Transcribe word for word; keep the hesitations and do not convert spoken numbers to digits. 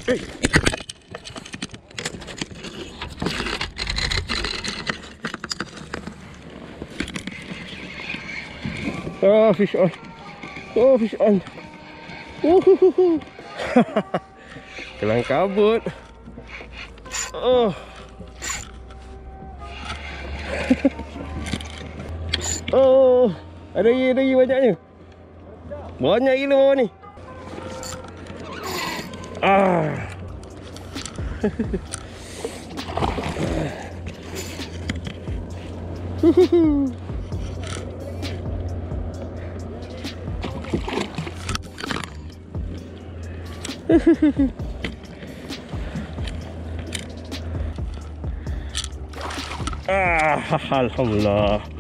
Hey. Oh, fish on. Oh, fish on. Uhuhuhu. Kelang kabut. Oh. Oh, ada lagi, ada lagi banyaknya. Banyak gila bawah ni. Ah. Ah, alhamdulillah.